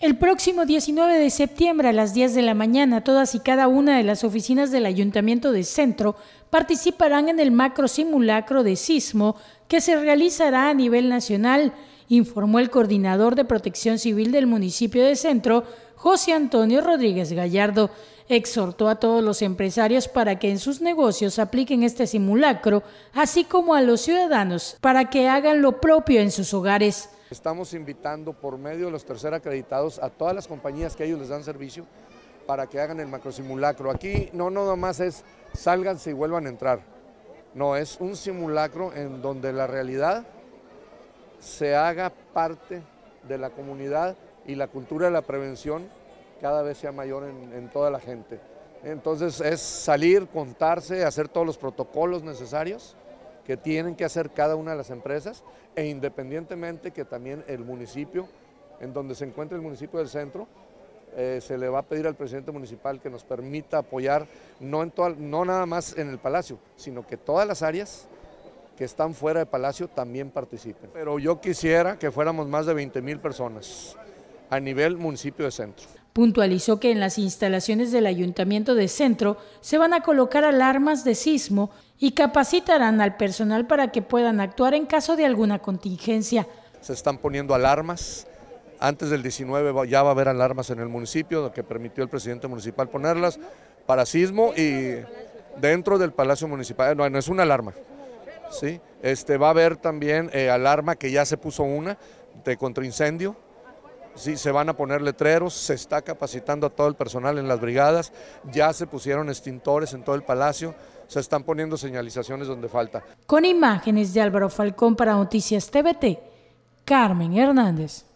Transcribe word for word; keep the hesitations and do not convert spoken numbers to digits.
El próximo diecinueve de septiembre a las diez de la mañana, todas y cada una de las oficinas del Ayuntamiento de Centro participarán en el macro simulacro de sismo que se realizará a nivel nacional, informó el coordinador de Protección Civil del municipio de Centro, José Antonio Rodríguez Gallardo. Exhortó a todos los empresarios para que en sus negocios apliquen este simulacro, así como a los ciudadanos para que hagan lo propio en sus hogares. Estamos invitando por medio de los tercer acreditados a todas las compañías que a ellos les dan servicio para que hagan el macrosimulacro. Aquí no nada más es sálganse y vuelvan a entrar, no, es un simulacro en donde la realidad se haga parte de la comunidad y la cultura de la prevención cada vez sea mayor en, en toda la gente. Entonces es salir, contarse, hacer todos los protocolos necesarios que tienen que hacer cada una de las empresas e independientemente que también el municipio, en donde se encuentra el municipio del Centro, eh, se le va a pedir al presidente municipal que nos permita apoyar, no, en toda, no nada más en el Palacio, sino que todas las áreas que están fuera de Palacio también participen. Pero yo quisiera que fuéramos más de veinte mil personas a nivel municipio de Centro. Puntualizó que en las instalaciones del Ayuntamiento de Centro se van a colocar alarmas de sismo y capacitarán al personal para que puedan actuar en caso de alguna contingencia. Se están poniendo alarmas, antes del diecinueve ya va a haber alarmas en el municipio, lo que permitió el presidente municipal ponerlas para sismo y dentro del Palacio Municipal, no, no es una alarma, ¿sí? Este, va a haber también eh, alarma que ya se puso una de contraincendio. Sí, se van a poner letreros, se está capacitando a todo el personal en las brigadas, ya se pusieron extintores en todo el palacio, se están poniendo señalizaciones donde falta. Con imágenes de Álvaro Falcón para Noticias T V T, Carmen Hernández.